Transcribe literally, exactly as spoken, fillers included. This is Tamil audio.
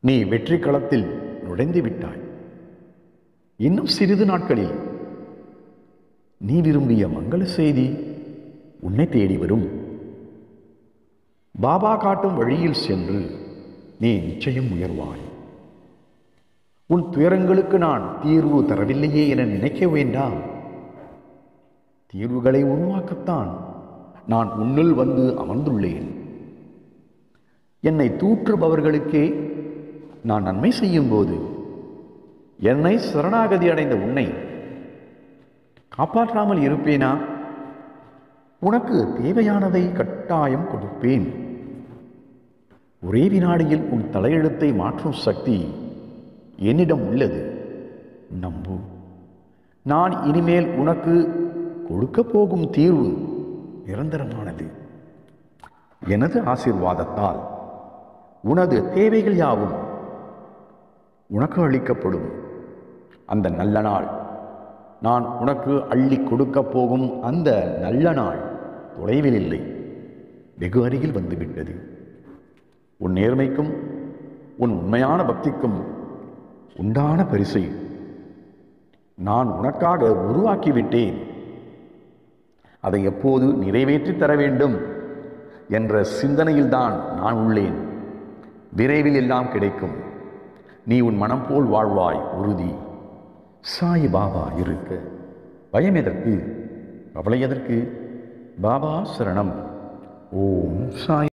நீ வெற்றி களத்தில் நுழைந்து விட்டாய். இன்னும் சிறிது நாட்களில் நீ விரும்பிய மங்கள செய்தி உன்னை தேடி வரும். பாபா காட்டும் வழியில் சென்று நீ நிச்சயம் உயர்வாய். உன் துயரங்களுக்கு நான் தீர்வு தரவில்லையே என நினைக்க வேண்டாம். தீர்வுகளை உருவாக்கத்தான் நான் உன்னுள் வந்து அமர்ந்துள்ளேன். என்னை தூற்றுபவர்களுக்கே நான் நன்மை செய்யும் போது என்னை சரணாகதி அடைந்த உன்னை காப்பாற்றாமல் இருப்பேனா? உனக்கு தேவையானதை கட்டாயம் கொடுப்பேன். ஒரே வினாடியில் உன் தலையெழுத்தை மாற்றும் சக்தி என்னிடம் உள்ளது. நம்பு. நான் இனிமேல் உனக்கு கொடுக்க போகும் தீர்வு நிரந்தரமானது. எனது ஆசீர்வாதத்தால் உனது தேவைகள் யாவும் உனக்கு அளிக்கப்படும். அந்த நல்ல நாள், நான் உனக்கு அள்ளி கொடுக்க போகும் அந்த நல்ல நாள் தொலைவில் இல்லை, வெகு அருகில் வந்துவிட்டது. உன் நேர்மைக்கும் உன் உண்மையான பக்திக்கும் உண்டான பரிசை நான் உனக்காக உருவாக்கிவிட்டேன். அதை எப்போது நிறைவேற்றி தர வேண்டும் என்ற சிந்தனையில்தான் நான் உள்ளேன். விரைவில் எல்லாம் கிடைக்கும். நீ உன் மனம் போல் வாழ்வாய், உறுதி. சாய் பாபா இருக்க பயம் எதற்கு? கவலை எதற்கு? பாபா சரணம். ஓம் சாய்.